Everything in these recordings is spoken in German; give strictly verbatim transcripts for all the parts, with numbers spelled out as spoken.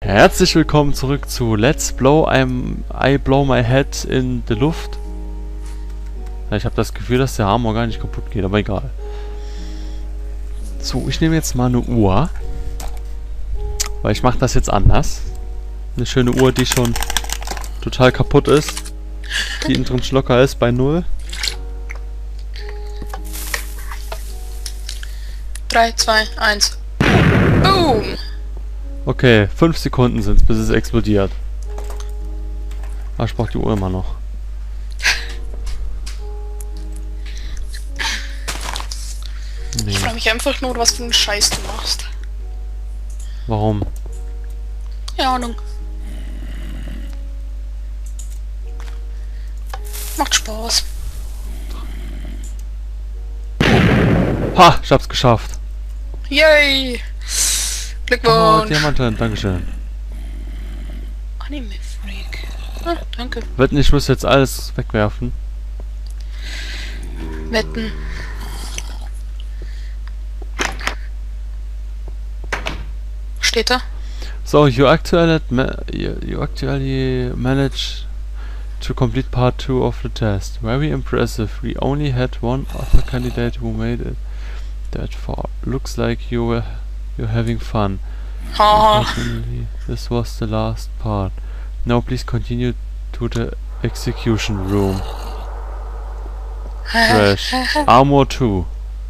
Herzlich willkommen zurück zu Let's Blow I'm, I Blow My Head in the Luft. Ich habe das Gefühl, dass der Hammer gar nicht kaputt geht, aber egal. So, ich nehme jetzt mal eine Uhr. Weil ich mache das jetzt anders. Eine schöne Uhr, die schon total kaputt ist. Die innen drin locker ist bei null. drei, zwei, eins. Boom! Okay, fünf Sekunden sind es, bis es explodiert. Aber ich brauche die Uhr immer noch. Nee. Ich frage mich einfach nur, was für einen Scheiß du machst. Warum? Keine Ahnung. Macht Spaß. Ha, ich hab's geschafft. Yay! Oh, Glückwunsch! Diamanten, dankeschön. Anime Freak. Ah, danke. Wetten, ich muss jetzt alles wegwerfen. Wetten. Steht da? So, you actually, ma you, you actually managed to complete part two of the test. Very impressive. We only had one other candidate who made it that far. Looks like you were you're having fun. Haha. Unfortunately, this was the last part. Now please continue to the execution room. Trash. Armor two.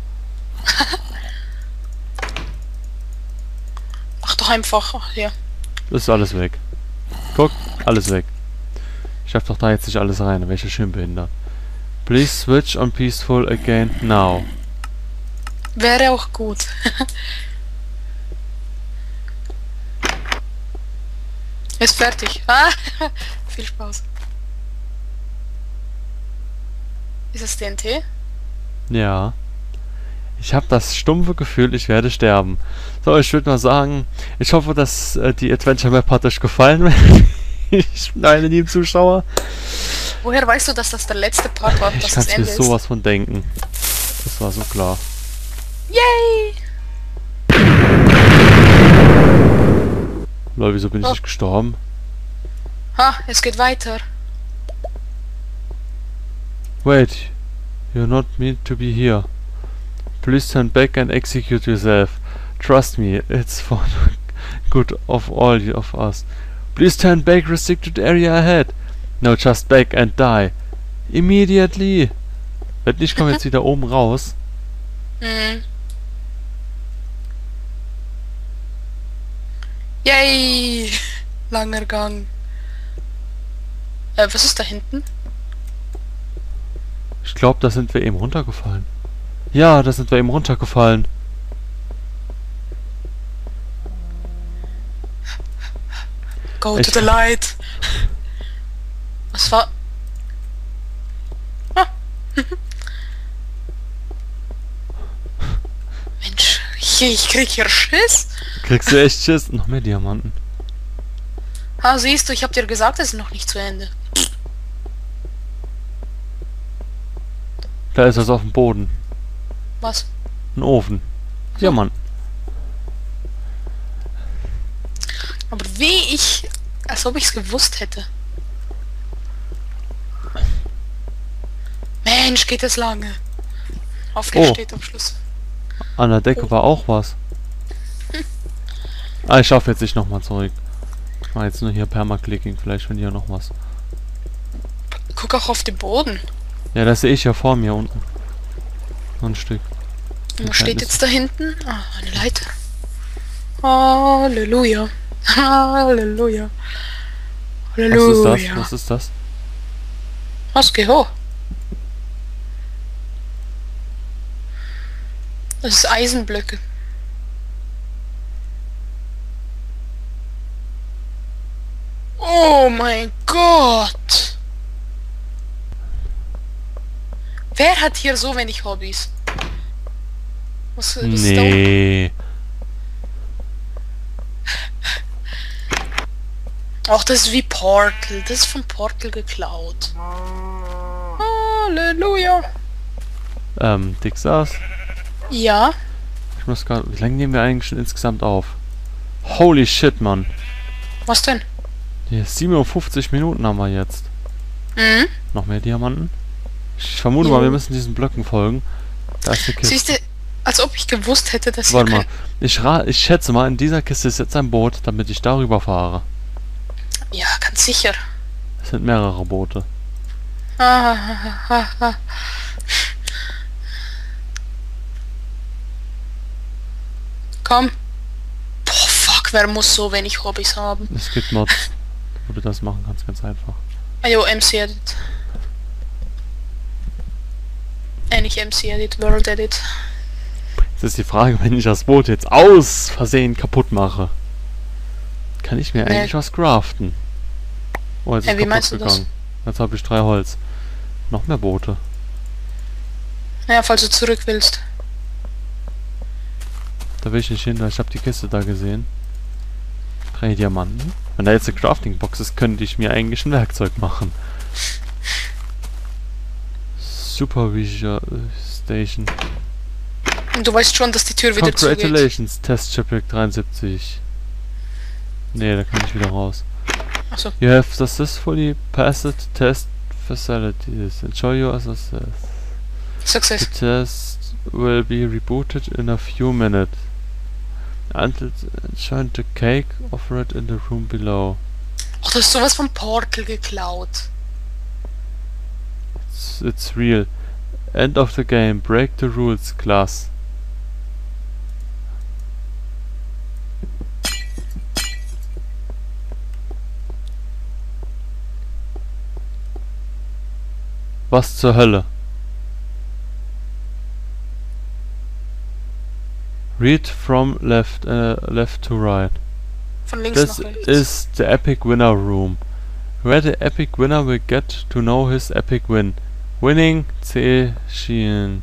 Mach doch einfach. Ach, ja. Das ist alles weg. Guck, alles weg. Ich schaff doch da jetzt nicht alles rein, welche schön behindert. Please switch on peaceful again now. Wäre auch gut. Ist fertig. Ah, viel Spaß. Ist es D N T? Ja. Ich habe das stumpfe Gefühl, ich werde sterben. So, ich würde mal sagen, ich hoffe, dass äh, die Adventure Map hat euch gefallen. Ich bin eine lieben Zuschauer. Woher weißt du, dass das der letzte Part war? Ich Dass kann das mir Ende sowas von denken. Das war so klar. ist? Yay! Lol, wieso bin ich Oh. nicht gestorben? Ha, es geht weiter. Wait, you're not meant to be here. Please turn back and execute yourself. Trust me, it's for the good of all of us. Please turn back, restricted area ahead. No, just back and die. Immediately. Wenn nicht, komm jetzt wieder oben raus. Mhm. Yay! Langer Gang. Äh, was ist da hinten? Ich glaube, da sind wir eben runtergefallen. Ja, da sind wir eben runtergefallen. Go Ich- to the light. Was war... Ah. Mensch, ich, ich krieg hier Schiss. Kriegst du echt Schiss? Noch mehr Diamanten. Ah, siehst du, ich hab dir gesagt, es ist noch nicht zu Ende. Da ist was auf dem Boden. Was? Ein Ofen. Diamanten. Aber wie ich... Als ob ich es gewusst hätte. Mensch, geht es lange. Hoffentlich Oh. steht am Schluss. An der Decke war auch was. Ah, ich schaffe jetzt nicht nochmal zurück. Ich mache jetzt nur hier Permaclicking. Vielleicht finde ich ja noch was. Guck auch auf den Boden. Ja, das sehe ich ja vor mir unten. Noch ein Stück. Und Ein was steht kleines. jetzt da hinten? Ah, eine Leiter. Halleluja. Halleluja. Was ist Halleluja. das? Was ist das? Was, geh hoch. Das ist Eisenblöcke. Oh mein Gott. Wer hat hier so wenig Hobbys? Was, was ist da unten? Nee. Ach, das ist wie Portal. Das ist von Portal geklaut. Halleluja. Ähm, Dixas. Ja. Ich muss gerade... Wie lange nehmen wir eigentlich schon insgesamt auf? Holy shit, Mann. Was denn? Hier, siebenundfünfzig Minuten haben wir jetzt. Mhm. Noch mehr Diamanten? Ich vermute Jo. mal, wir müssen diesen Blöcken folgen. Da ist die Kiste. Siehst du, als ob ich gewusst hätte, dass Warte hier mal. Ich, ra ich schätze mal, in dieser Kiste ist jetzt ein Boot, damit ich darüber fahre. kein... Ja, ganz sicher. Es sind mehrere Boote. Ah, ah, ah, ah. Komm. Boah, fuck, wer muss so wenig Hobbys haben? Es gibt Mods, wo du das machen kannst, ganz einfach. Ah jo, M C Edit. Äh, nicht M C Edit, World Edit. Jetzt ist die Frage, wenn ich das Boot jetzt aus Versehen kaputt mache, kann ich mir Nee. eigentlich was craften? Oh, jetzt ist Äh, wie kaputt meinst du das? gegangen. Jetzt habe ich drei Holz. Noch mehr Boote. Naja, falls du zurück willst. Da will ich nicht hin, weil ich habe die Kiste da gesehen. Drei Diamanten. Wenn da jetzt eine Crafting-Box ist, könnte ich mir eigentlich ein Werkzeug machen. Supervision Station. Und du weißt schon, dass die Tür wieder zugeht. Congratulations, Test Chapter dreiundsiebzig. Nee, da kann ich wieder raus. Achso. You have successfully passed test facilities. Enjoy your success. The Success. test will be rebooted in a few minutes. Until join the cake offered in the room below. Oh, du hast sowas vom Portal geklaut. It's, it's real. End of the game. Break the rules, class. Was zur Hölle? Read from left, uh, left to right. Von links This nach rechts. is the epic winner room, where the epic winner will get to know his epic win. Winning Zehn.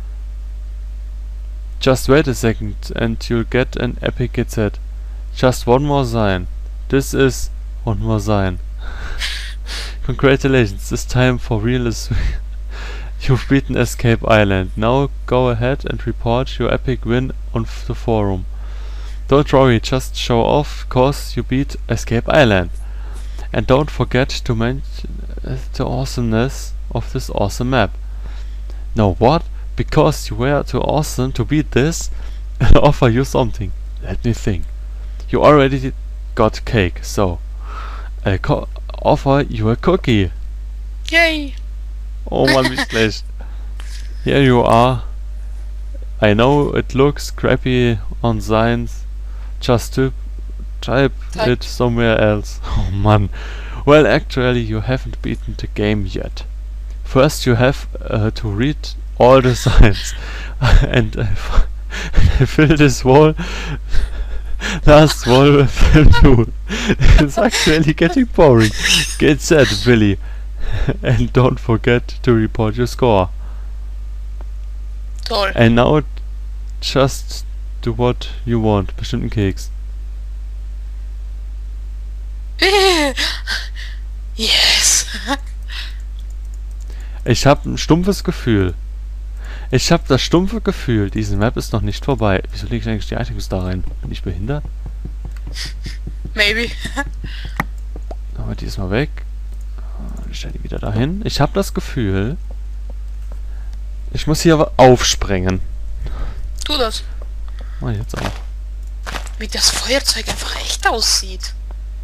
Just wait a second and you'll get an epic set. Just one more sign. This is one more sign. Congratulations, this time for real is you've beaten Escape Island. Now go ahead and report your epic win on f- the forum. Don't worry, just show off cause you beat Escape Island. And don't forget to mention uh, the awesomeness of this awesome map. No, what? Because you were too awesome to beat this? I'll offer you something. Let me think. You already got cake, so I'll co- offer you a cookie. Yay! Oh Mann, wie schlecht. Here you are. I know it looks crappy on signs. Just to type Type. it somewhere else. Oh Mann. Well, actually, you haven't beaten the game yet. First, you have uh, to read all the signs. And I, f- I fill this wall. Last wall with them too. It's actually getting boring. Get set, Billy. And don't forget to report your score. Toll. And now just do what you want. Bestimmt einen Keks. Yes! Ich habe ein stumpfes Gefühl. Ich habe das stumpfe Gefühl, diese Map ist noch nicht vorbei. Wieso lege ich eigentlich die Items da rein? Bin ich behindert? Maybe. Aber die ist mal weg. Ich stelle die wieder dahin. Ich habe das Gefühl, ich muss hier aber aufsprengen. Tu das. Oh, jetzt auch. Wie das Feuerzeug einfach echt aussieht.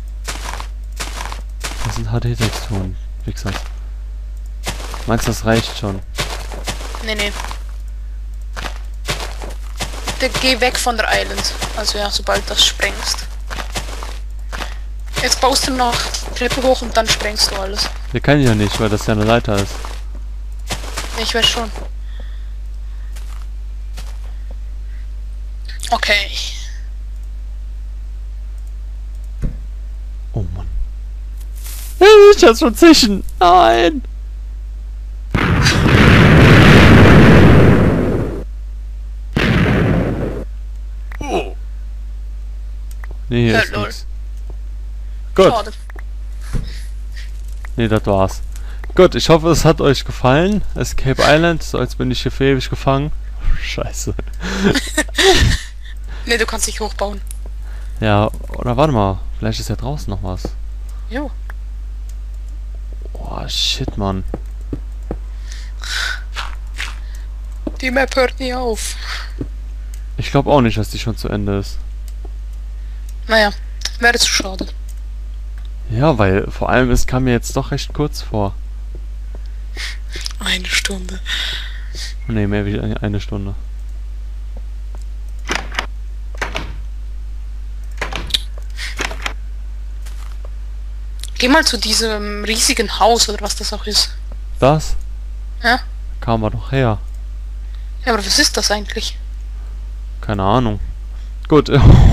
Das sind H D-Texturen. Wie gesagt. Meinst du, das reicht schon? Nee, nee. Der, geh weg von der Island. Also ja, sobald du das sprengst. Jetzt baust du noch Treppe hoch und dann sprengst du alles. Wir können ja nicht, weil das ja eine Leiter ist. Ich weiß schon. Okay. Oh Mann. Ich hab's schon zischen. Nein. Nee, hier Ja, ist lol. nix. Gut. Schade. Nee, das war's. Gut, ich hoffe, es hat euch gefallen. Escape Island, so als bin ich hier für ewig gefangen. Scheiße. Nee, du kannst dich hochbauen. Ja, oder warte mal. Vielleicht ist ja draußen noch was. Jo. Oh, shit, Mann. Die Map hört nie auf. Ich glaube auch nicht, dass die schon zu Ende ist. Naja, wäre zu schade. Ja, weil vor allem, es kam mir jetzt doch recht kurz vor. Eine Stunde. Ne, mehr wie eine, eine Stunde. Geh mal zu diesem riesigen Haus oder was das auch ist. Das? Ja? Kam wir doch her. Ja, aber was ist das eigentlich? Keine Ahnung. Gut.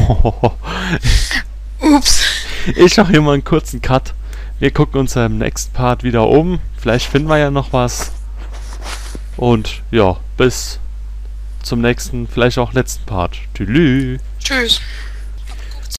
Ups. Ich mache hier mal einen kurzen Cut. Wir gucken uns im nächsten Part wieder um. Vielleicht finden wir ja noch was. Und ja, bis zum nächsten, vielleicht auch letzten Part. Tschüss. Tschüss.